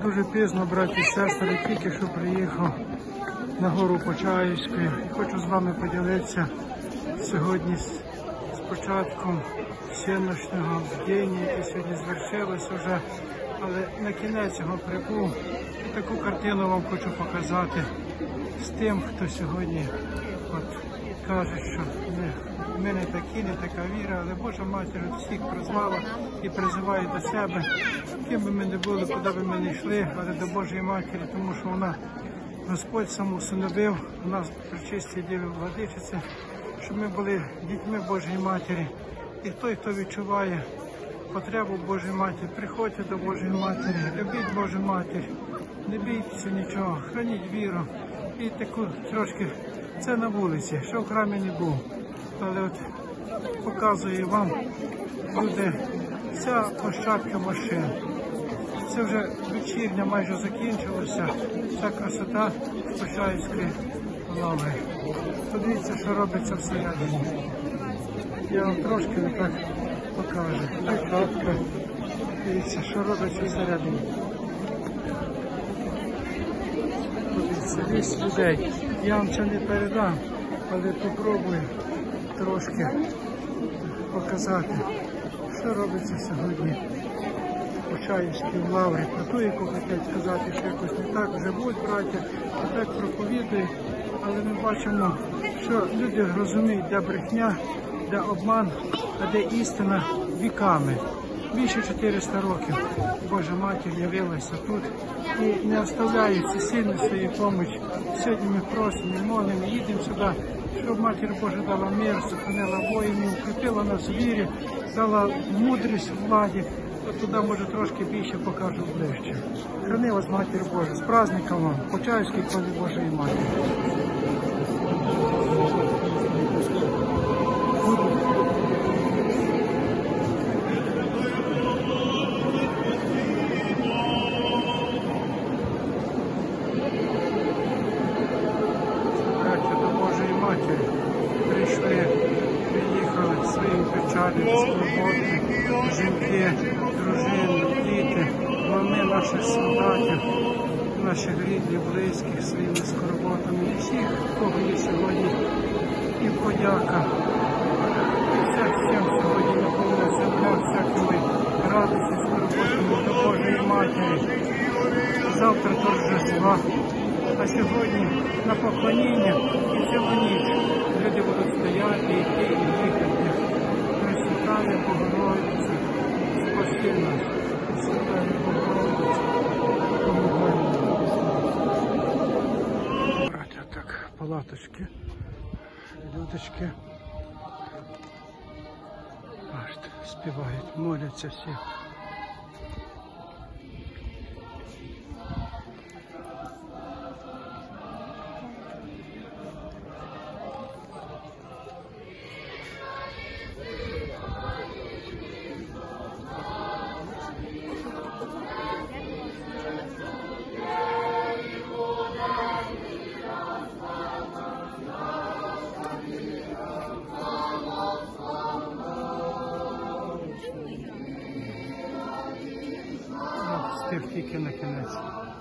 дуже пізно, браті і сестри, тільки що приїхав на гору Почаївську. Хочу з вами поділитися сьогодні з початком сіночного бдіння, яке сьогодні звершилось вже, але на кінець його прибув. І таку картину вам хочу показати з тим, хто сьогодні каже, що ми не такі, не така віра, але Божа Матір всіх призвала і призиває до себе, ким би ми не були, куди би ми не йшли, але до Божої Матері, тому що вона, Господь сам усиновив нас, пречистій Діві Владичиці, щоб ми були дітьми Божої Матері. І той, хто відчуває потребу Божої Матері, приходьте до Божої Матері, любіть Божу Матір, не бійтеся нічого, храніть віру. І таку трошки, це на вулиці, що в храмі не був. Але от показую вам, буде вся площадка машин. Це вже вечірня майже закінчилося, вся красота з Почаївської лаври. Подивіться, що робиться всередині. Я вам трошки так покажу. Площадка. Дивіться, що робиться всередині. Подивіться, весь людей. Я вам це не передам, але попробую трошки показати, що робиться сьогодні в Почаївській лаврі. Про ту, яку хотять сказати, що якось не так живуть браття, не так проповідують, але ми бачимо, що люди розуміють, де брехня, де обман, а де істина віками. Більше 400 років Божа Матір явилася тут і не оставляє всесильну свою допомогу. Сьогодні ми просимо, молимо, їдемо сюди, щоб Матір Божа дала мир, сохранила воїнів, укріпила нас в вірі, дала мудрість в владі. От туди, може, трошки більше покажу ближче. Храни вас, Матір Божа, з праздником вам, Почаївській колі Божої Матері. Приїхали своїм печалям, скорботи, жінки, дружини, діти, мами наших солдатів, наших рідних, близьких, своїми скорботами, і всіх, кого є сьогодні, і подяка. Всім сьогодні наповнена земля, всякими радості, скорботами до Божої Матері. Завтра торжества, а сьогодні на поклоніння і цілу ніч. Люди будуть стояти, йти і їхати. Пресвятая Богородиця, спаси нас, Пресвятая Богородиця, помогай нам. Браття, так, палаточки, людочки. Бачите, співають, моляться всі. Спів тільки на кінець.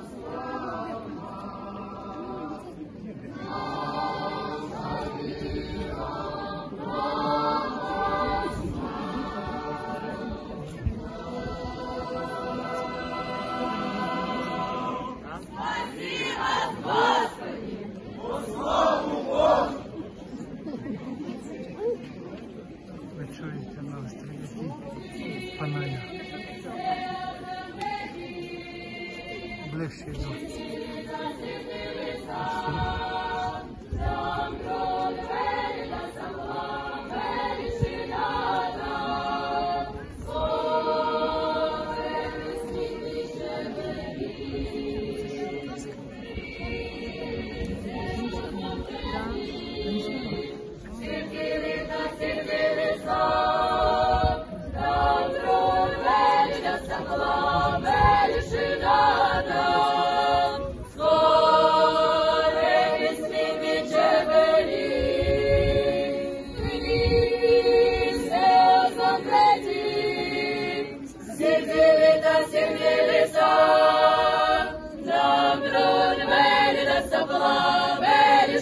Ви чуєте настрій, який панає. Ближче йду.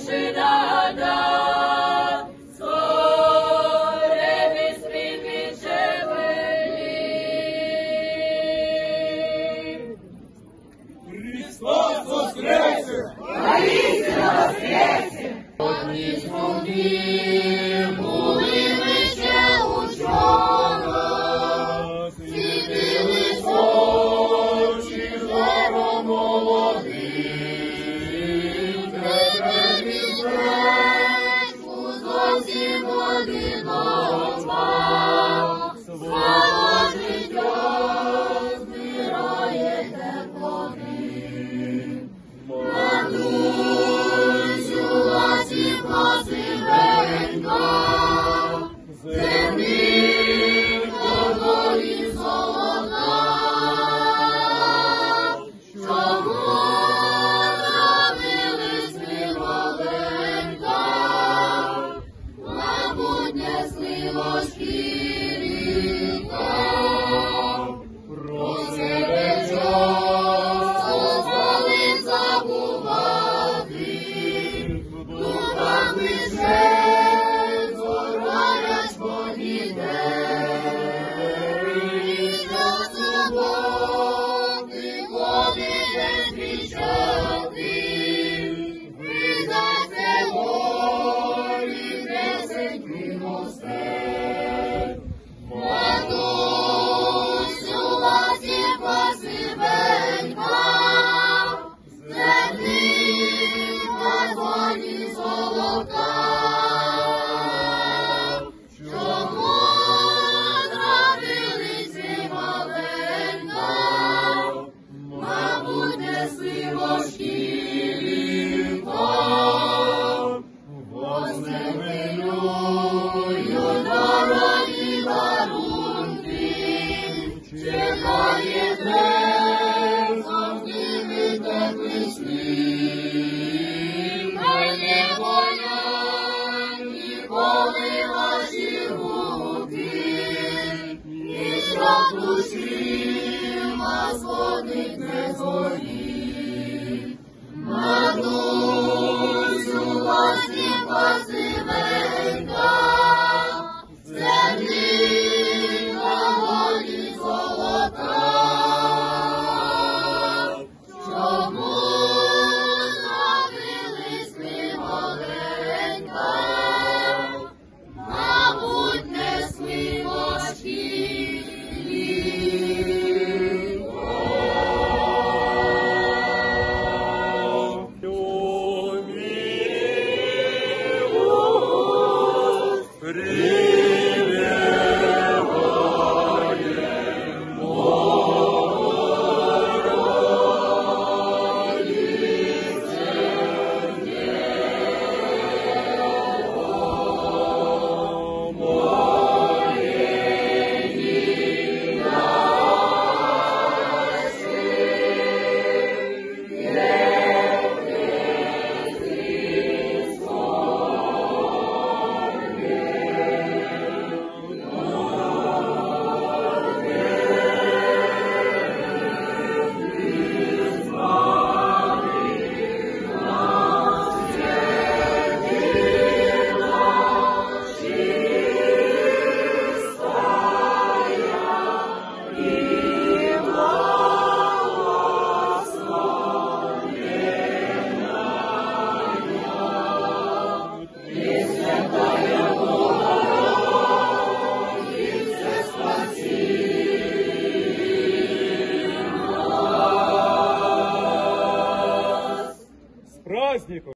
Христос воскресе! Воістину воскресе! Одні змоги були лише учора, світили очі зором молодим, тебе візьметь у зовсім одинока, слава життя збирає теплоти. Матусю, ласівка сивенька, землі тобою золота, чому нравились ми маленька, мабуть, несли важкі літа, про себе часто звали забувати, духа лише згорають поніде, і до суботи повинен кричати, видайте волі песеньки мостей. Матусю, ласівка сивенька, землі позвоні золота, чому зробились ви маленька, мабуть, несли важкі літа, возневелюють дорогі дарунки, чекає день, завжди теплий слів, хай не болять ніколи ваші руки, і що душі вас водить не згоріть. Матусю, ласівка сивенька, землі на волі золота, чому зробились ми маленька, мабуть, несли важкі Праздником!